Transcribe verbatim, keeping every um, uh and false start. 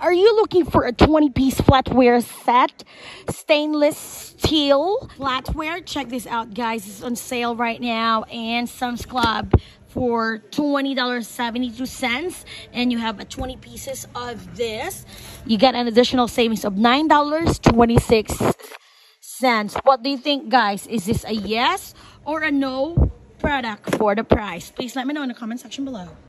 Are you looking for a twenty piece flatware set? Stainless steel flatware. Check this out, guys. It's on sale right now. And Sam's Club for twenty dollars and seventy-two cents. And you have a twenty pieces of this. You get an additional savings of nine dollars and twenty-six cents. What do you think, guys? Is this a yes or a no product for the price? Please let me know in the comment section below.